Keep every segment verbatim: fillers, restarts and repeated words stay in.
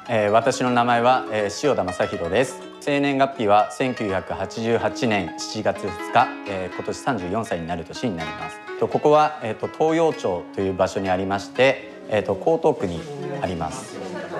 えー、私の名前は、えー、塩田正弘です。生年月日はせんきゅうひゃくはちじゅうはちねんしちがつふつか、えー、今年さんじゅうよんさいになる年になります。とここは、えー、と東洋町という場所にありまして、えー、と江東区にあります。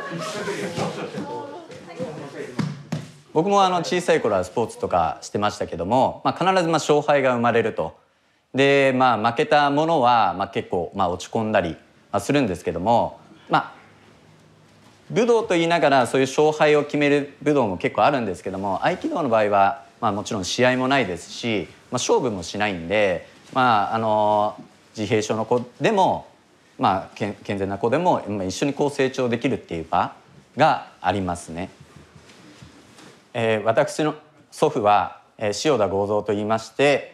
僕もあの小さい頃はスポーツとかしてましたけども、まあ、必ずまあ勝敗が生まれると。で、まあ、負けたものは、まあ、結構、まあ、落ち込んだりするんですけども、まあ、武道と言いながらそういう勝敗を決める武道も結構あるんですけども、合気道の場合は、まあ、もちろん試合もないですし、まあ、勝負もしないんで、まあ、あの自閉症の子でも、まあ、健全な子でも一緒にこう成長できるっていう場がありますね。えー、私の祖父は、えー、塩田剛三といいまして、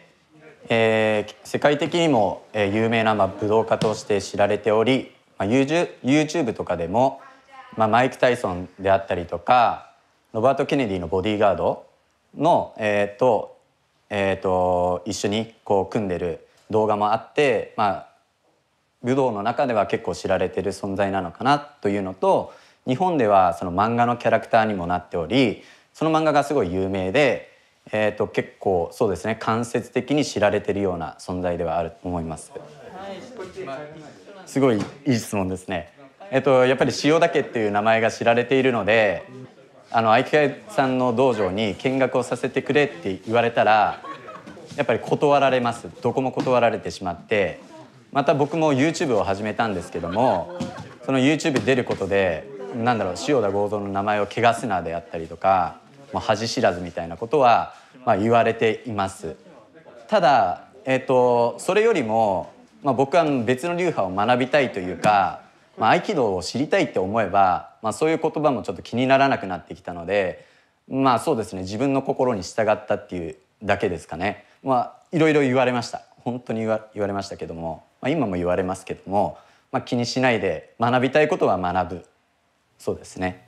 えー、世界的にも、えー、有名な、まあ、武道家として知られており、まあ、YouTube とかでも、まあ、マイク・タイソンであったりとかロバート・ケネディのボディーガードの、えーとえー、と一緒にこう組んでる動画もあって、まあ、武道の中では結構知られてる存在なのかなというのと、日本ではその漫画のキャラクターにもなっており、その漫画がすごい有名で、えー、と結構そうですね、間接的に知られてるような存在ではあると思います。すごいいい質問ですね。えっと、やっぱり塩田家っていう名前が知られているので、あの合気会さんの道場に見学をさせてくれって言われたらやっぱり断られます。どこも断られてしまって、また僕も YouTube を始めたんですけども、その YouTube 出ることでなんだろう、塩田剛三の名前を汚すなであったりとか、もう恥知らずみたいなことは、まあ、言われています。ただ、えっと、それよりも、まあ、僕は別の流派を学びたいというか、まあ、合気道を知りたいって思えば、まあ、そういう言葉もちょっと気にならなくなってきたので、まあそうですね、自分の心に従ったっていうだけですかね。まあいろいろ言われました。本当に言わ、言われましたけども、まあ、今も言われますけども、まあ、気にしないで学びたいことは学ぶ。そうですね。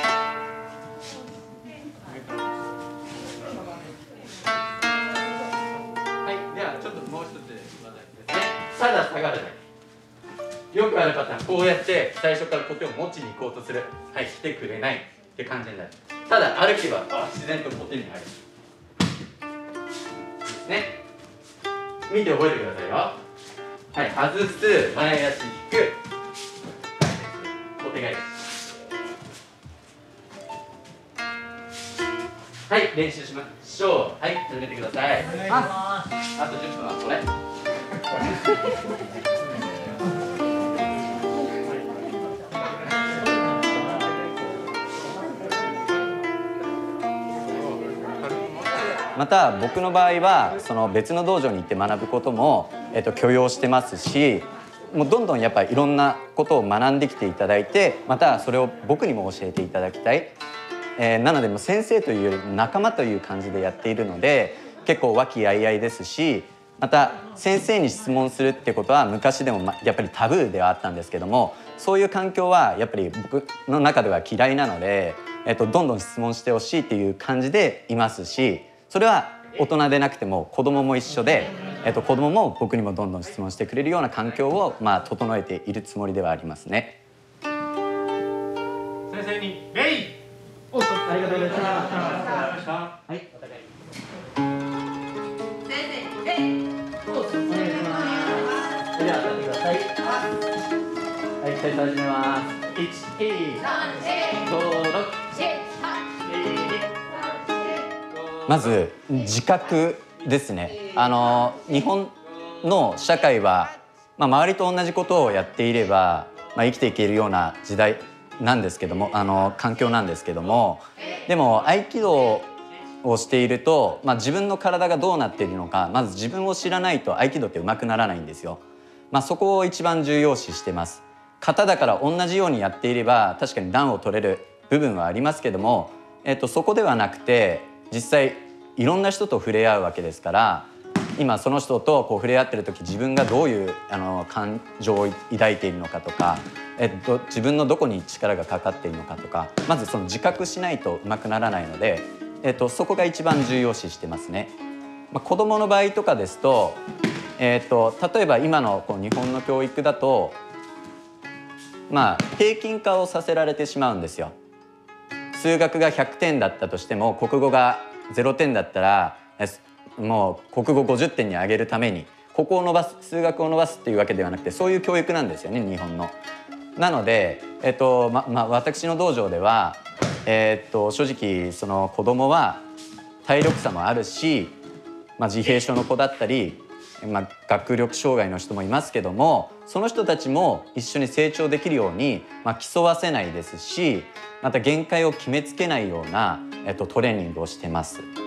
はい、ではちょっともう一つですね。ただ下がるだけ。よくあるパターン、こうやって最初からコテを持ちに行こうとする。はい、来てくれないって感じになる。ただ歩けば自然とコテに入る。いいですね。見て覚えてくださいよ。はい、外す、前足引く、小手返し。はい、練習しましょう。はい、始めてください。あ、あとじゅっぷんはこれ。また僕の場合はその別の道場に行って学ぶことも、えっと、許容してますし、もうどんどんやっぱりいろんなことを学んできていただいて、またそれを僕にも教えていただきたい、えー、なのでもう先生というより仲間という感じでやっているので、結構和気あいあいですし、また先生に質問するってことは昔でもやっぱりタブーではあったんですけども、そういう環境はやっぱり僕の中では嫌いなので、えっと、どんどん質問してほしいっていう感じでいますし、それは大人でなくても子供も一緒で、えっと、子供も僕にもどんどん質問してくれるような環境を、まあ、整えているつもりではありますね。 先生に礼。おっと、ありがとうございました。はい。先生に礼。お願いします。では立ってください。はい、最初始めます。一、二、三、四、五、六、七、 まず自覚ですね。あの日本の社会は、まあ、周りと同じことをやっていれば、まあ、生きていけるような時代なんですけども、あの環境なんですけども、でも合気道をしていると、まあ、自分の体がどうなっているのか、まず自分を知らないと合気道って上手くならないんですよ。まあ、そこを一番重要視してます。型だから同じようにやっていれば確かに段を取れる部分はありますけども、えっと、そこではなくて、実際いろんな人と触れ合うわけですから、今その人とこう触れ合ってる時、自分がどういうあの感情を抱いているのかとか、えっと、自分のどこに力がかかっているのかとか、まずその自覚しないと上手くならないので、えっと、そこが一番重要視してますね。まあ、子どもの場合とかですと、えっと、例えば今のこう日本の教育だと、まあ、平均化をさせられてしまうんですよ。 数学がひゃくてんだったとしても国語がゼロてんだったらもう国語ごじゅってんに上げるためにここを伸ばす数学を伸ばすっていうわけではなくて、そういう教育なんですよね、日本の。なので、えっとままあ、私の道場では、えっと正直その子供は体力差もあるし、まあ、自閉症の子だったり、まあ、学力障害の人もいますけども、その人たちも一緒に成長できるように、まあ、競わせないですし、また限界を決めつけないような、えっと、トレーニングをしてます。